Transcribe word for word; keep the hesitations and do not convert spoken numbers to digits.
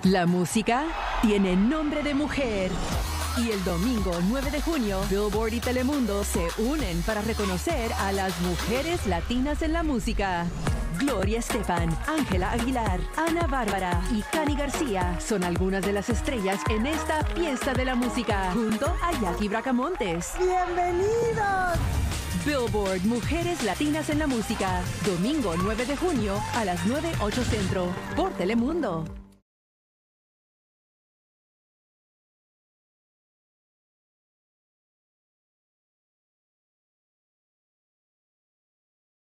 La música tiene nombre de mujer. Y el domingo nueve de junio, Billboard y Telemundo se unen para reconocer a las mujeres latinas en la música. Gloria Estefan, Ángela Aguilar, Ana Bárbara y Cani García son algunas de las estrellas en esta fiesta de la música, junto a Jackie Bracamontes. ¡Bienvenidos! Billboard Mujeres Latinas en la Música, domingo nueve de junio a las nueve, ocho centro, por Telemundo.